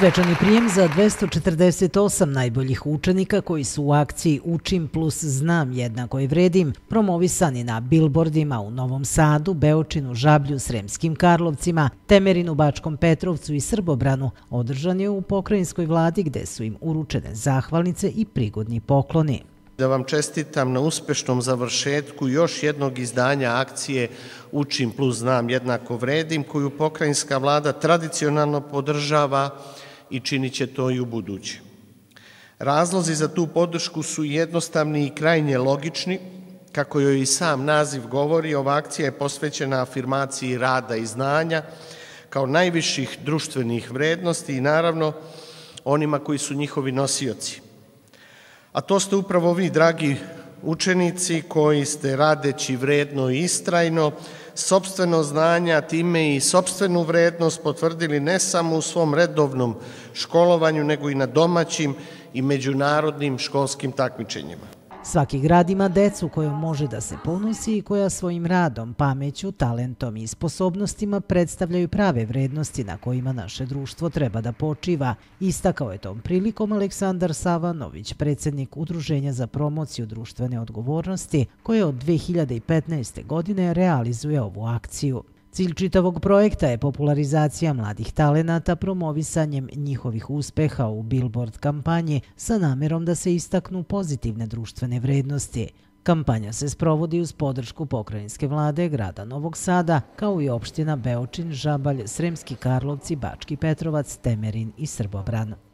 Svečani prijem za 248 najboljih učenika koji su u akciji Učim plus znam jednako i vredim promovisani na bilbordima u Novom Sadu, Beočinu, Žablju, Sremskim Karlovcima, Temerinu, Bačkom Petrovcu i Srbobranu održan je u pokrajinskoj vladi gde su im uručene zahvalnice i prigodni pokloni. Da vam čestitam na uspešnom završetku još jednog izdanja akcije Učim plus znam jednako vredim, koju pokrajinska vlada tradicionalno podržava i činit će to i u buduće. Razlozi za tu podršku su jednostavni i krajnje logični. Kako joj i sam naziv govori, ova akcija je posvećena afirmaciji rada i znanja kao najviših društvenih vrednosti i naravno onima koji su njihovi nosioci. A to ste upravo vi, dragi učenici, koji ste radeći vredno i istrajno sopstveno znanje, a time i sopstvenu vrednost potvrdili ne samo u svom redovnom školovanju, nego i na domaćim i međunarodnim školskim takmičenjima. Svaki grad ima decu kojom može da se ponosi i koja svojim radom, pameću, talentom i sposobnostima predstavljaju prave vrednosti na kojima naše društvo treba da počiva. Istakao je tom prilikom Aleksandar Savanović, predsjednik Udruženja za promociju društvene odgovornosti, koje od 2015. godine realizuje ovu akciju. Cilj čitavog projekta je popularizacija mladih talenata promovisanjem njihovih uspeha u Billboard kampanji sa namerom da se istaknu pozitivne društvene vrednosti. Kampanja se sprovodi uz podršku pokrajinske vlade grada Novog Sada, kao i opština Beočin, Žabalj, Sremski Karlovci, Bački Petrovac, Temerin i Srbobran.